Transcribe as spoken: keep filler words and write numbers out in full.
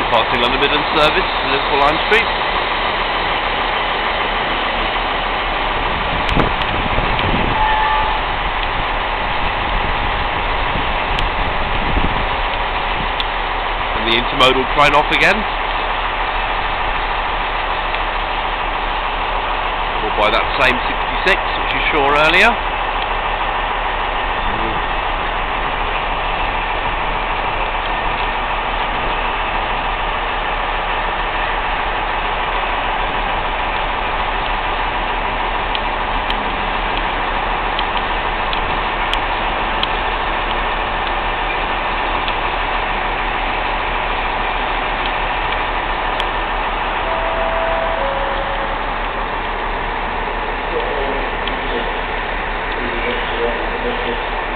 Passing London Midland service to Liverpool Lime Street. And the intermodal train off again. Followed by that same sixty-six which you saw earlier. Thank you.